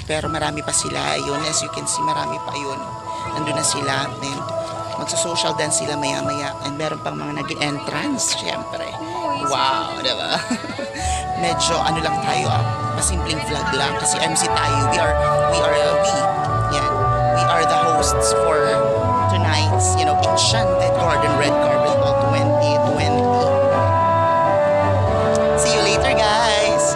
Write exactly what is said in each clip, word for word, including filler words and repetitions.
pero marami pa sila. Ayun, as you can see, marami pa yun. Nandun na sila. And magsa-social dance sila maya-maya. And meron pang mga nag-entrance, syempre. Wow, diba? Medyo ano lang tayo, ah, pasimpleng vlog lang. Kasi M C tayo. We are, we are, uh, we, yan. We are the hosts for tonight's, you know, Enchanted Garden Red Carpet Ball twenty twenty. See you later, guys!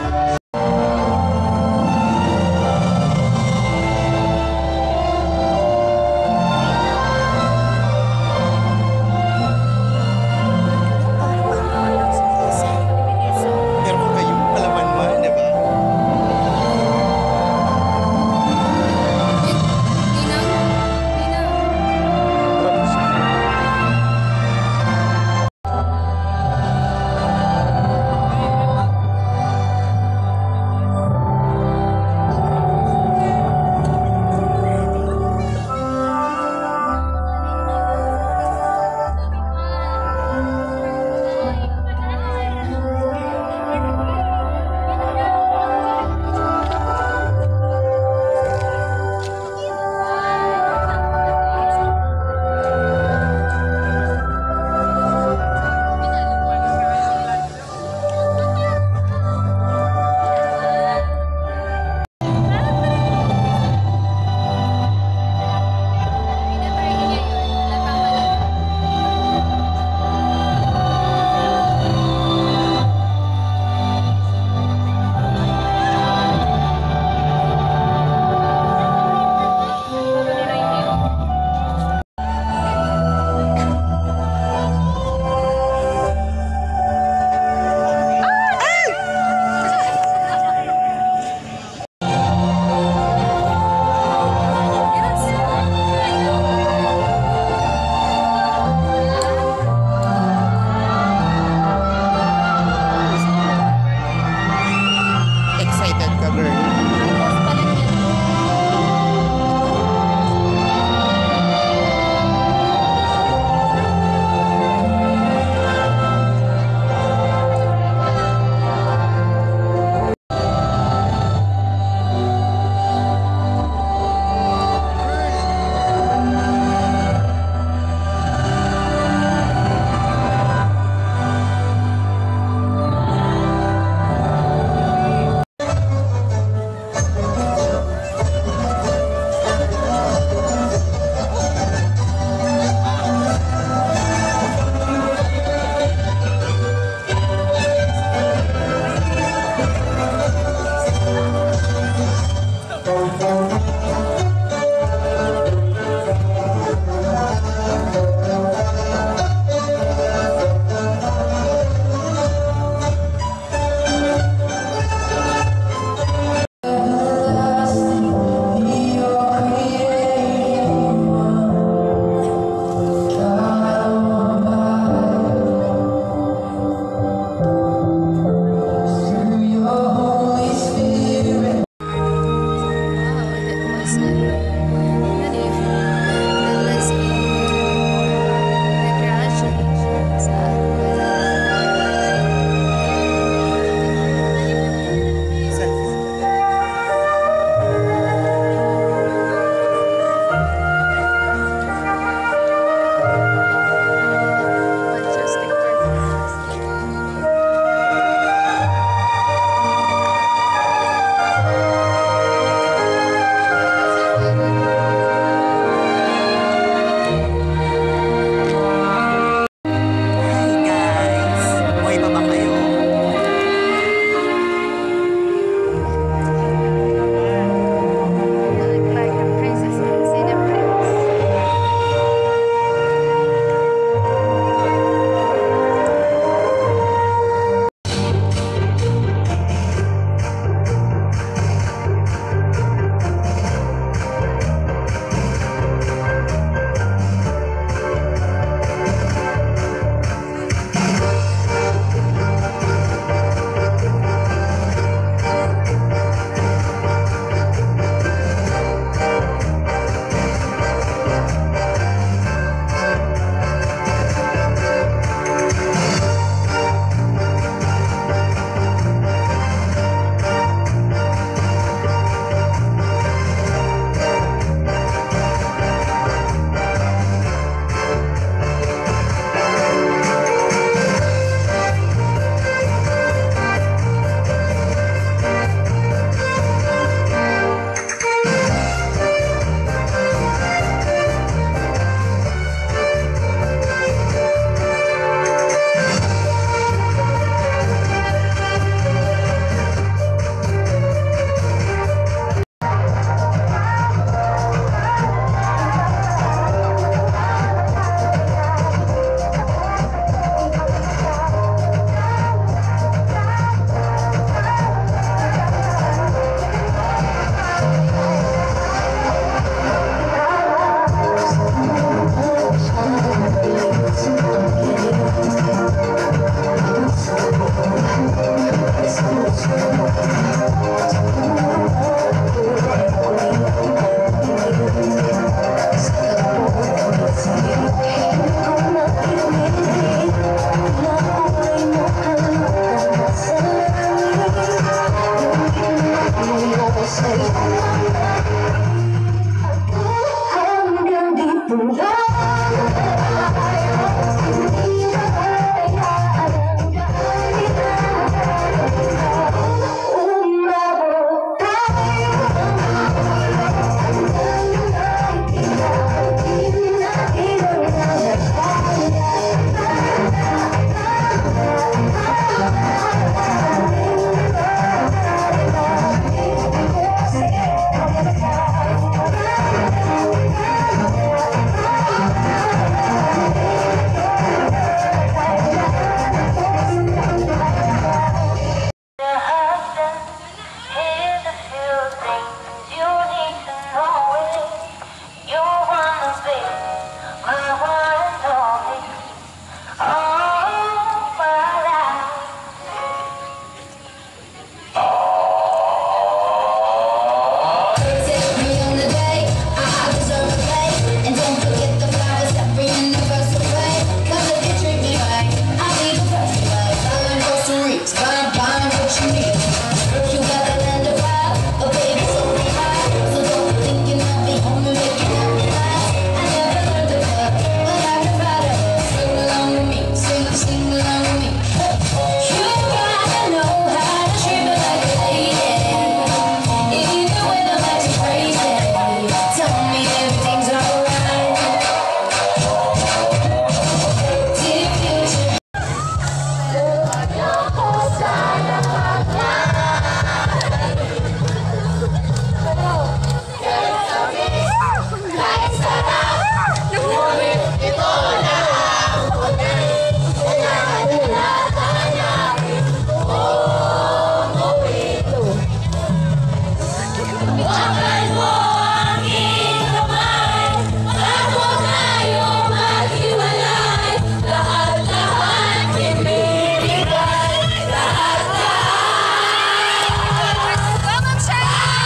Huwagan mo ang iyong kamay at huwag tayong maghiwalay. Lahat-lahat ibibigay, lahat-lahat para sa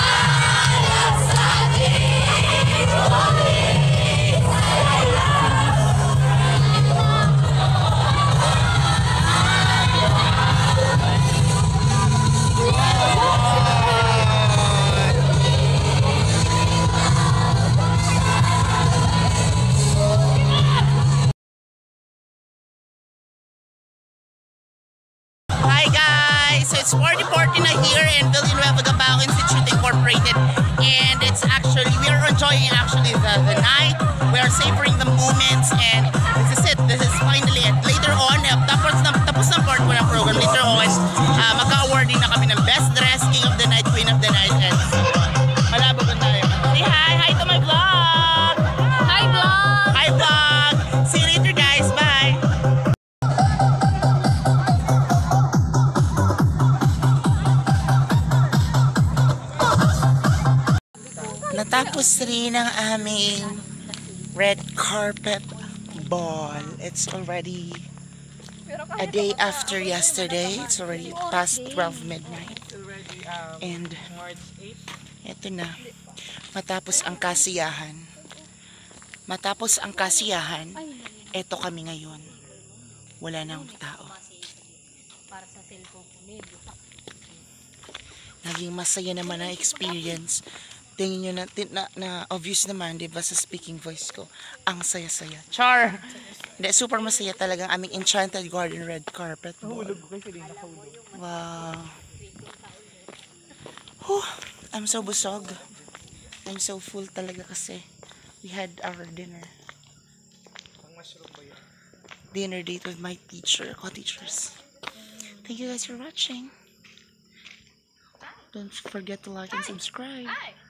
ating ulit. Hi guys! So it's forty forty na here in Villanueva Gabao Institute Incorporated, and it's actually, we are enjoying actually the, the night. We are savoring the moments, and this is it. This is finally it. Later on, uh, tapos na, tapos na part one ng program. Later on, uh, magka-awarding na kami ng Best Dress, King of the Night, Queen of the Night, and malabo ba tayo? Say hi! Hi to my vlog! Hi, vlog! Hi vlog! See you later guys! Bye! Natapos rin ang aming red carpet ball. It's already a day after yesterday. It's already past twelve midnight. And eto na. Matapos ang kasiyahan. Matapos ang kasiyahan, eto kami ngayon. Wala nang tao. Para sa cellphone ko, medyo. Naging masaya naman ang experience. Tingin nyo na, na, na obvious naman, di ba, sa speaking voice ko. Ang saya-saya. Char! Hindi, super masaya talagang aming Enchanted Garden red carpet ball. Wow. Whew, I'm so busog. I'm so full talaga kasi we had our dinner. Dinner date with my teacher, co-teachers. Thank you guys for watching. Don't forget to like and subscribe.